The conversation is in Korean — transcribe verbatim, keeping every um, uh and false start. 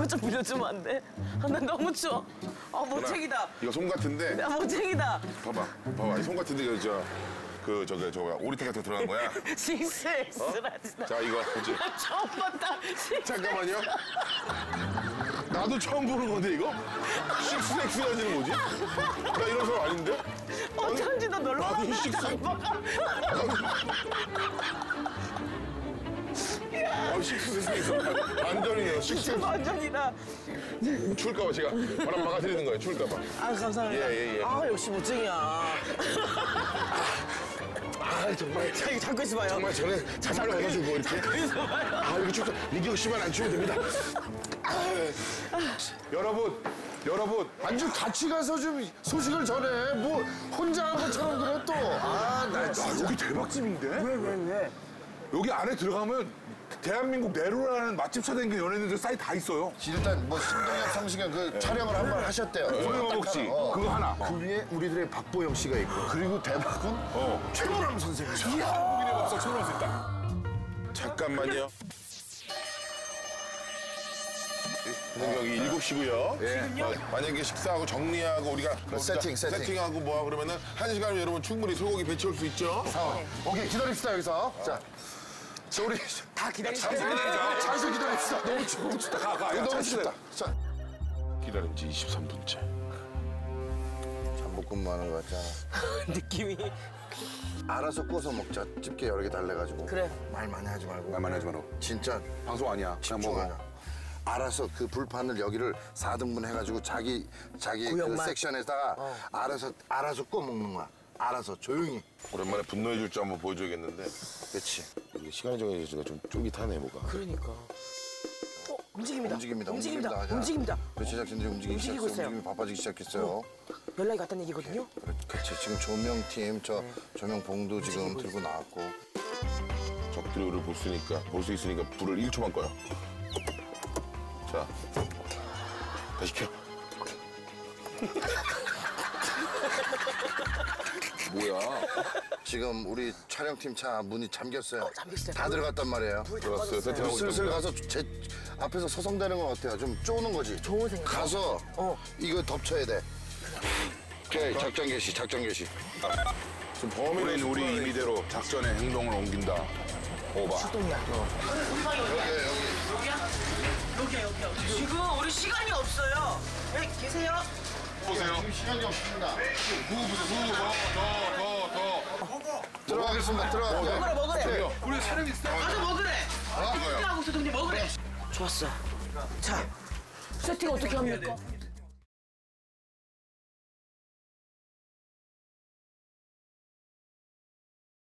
이거 좀 빌려주면 안 돼? 아, 나 너무 추워. 아, 모책이다. 이거 솜 같은데. 야, 모책이다. 봐봐, 봐봐. 이 솜 같은데 그 저 그 저기 저거 오리태 같은 거 들어간 거야. 식스엑스라지. 자 이거 보지. 처음 봤다. 잠깐만요. 나도 처음 보는 건데 이거? 식스엑스라지는 뭐지? 나 이런 사람 아닌데? 어쩐지 너 놀러 나도 왔는데 식스. 아, 식스엑스 완전이네요. 식스엑스. 완전이다. 추울까봐 제가 바람 막아드리는 거예요. 추울까봐. 아, 감사합니다. 예, 예, 예. 아, 역시 멋쟁이야. 아, 정말. 자, 이거 잡고 있어봐요. 정말 저는 잔말 얻어주고 이렇게. 잡고 있어봐요. 아, 이거 춥다. 민경 씨만 안 추면 됩니다. 여러분, 여러분. 아주 같이 가서 좀 소식을 전해. 뭐 혼자 한 것처럼 그래 또. 아, 나 아, 진짜. 여기 대박집인데? 왜, 왜, 왜? 여기 안에 들어가면 대한민국 내로라는 맛집 찾아다니는 연예인들 사이 다 있어요. 일단 뭐 신동엽, 성시경 그 촬영을 한 번 하셨대요. 소영옥 씨, 어. 그거 하나. 그 위에 우리들의 박보영 씨가 있고 그리고 대박은 어. 최노람 선생님. 한국인의 법석 처음 수 있다. 잠깐만요. 근데 여기 일곱 시고요. 예. 어, 만약에 식사하고 정리하고 우리가 뭐 세팅, 세팅. 세팅하고 뭐하고 그러면은 한 시간이면 여러분 충분히 소고기 배치할 수 있죠. 어. 오케이 기다립시다 여기서. 자, 자 우리 다 기다리시죠. 잠시 기다리자. 잠시 기다립시다. 너무 추워. 너무 춥다. 가, 가. 야, 너무 잠시 춥다. 기다려. 자, 기다린 지 이십삼 분째. 잠복근무하는 거 같잖아. 느낌이. 알아서 구워서 먹자. 집게 여러 개 달래가지고. 그래. 말 많이 하지 말고. 말만 하지 마라. 진짜 방송 아니야. 그냥 먹어. 집중하자. 알아서 그 불판을 여기를 사 등분 해가지고 자기 자기 그 구역만. 섹션에다가 어. 알아서 알아서 구워 먹는 거야. 알아서 조용히. 오랜만에 분노의 줄줄 한번 보여줘야겠는데. 그렇지. 이게 시간이 정해져서 좀 쫄깃하네 뭐가. 그러니까. 어, 움직입니다. 움직입니다. 움직입니다. 하자. 움직입니다. 우리 제작진들이 움직이기 움직이고 시작했어. 있어요. 움직임이 바빠지기 시작했어요. 연락이 갔다는 얘기거든요. 그렇지. 지금 조명팀 저 네. 조명봉도 지금 들고 나왔고. 적들이 우리를 볼 수 있으니까 볼 수 있으니까 불을 일 초만 꺼요. 자, 다시 켜. 뭐야? 지금 우리 촬영팀 차 문이 잠겼어요. 어, 잠겼어요. 다 들어갔단 말이에요. 들어갔어요. 세팅하고 슬슬 있습니다. 가서 제 앞에서 서성대는 것 같아요. 좀 쪼는 거지. 좋은 생각. 가서 어. 이거 덮쳐야 돼. 오케이, 작전 개시, 작전 개시. 지금 범인은 우리 임의대로 작전의 행동을 옮긴다. 오바. 출동이야. 여기, 여기. 여기야? 여기야, 여기야. 지금 우리 시간이 없어요. 네, 계세요? 보세요. 지금 시간이 없습니다. 더더더더 들어가겠습니다. 들어가세요. 먹으래, 먹으래. 우리 촬영 있어. 가서 먹으래. 이거요. 하고 있어, 동네 먹으래. 좋았어. 자, 세팅 어떻게 합니까?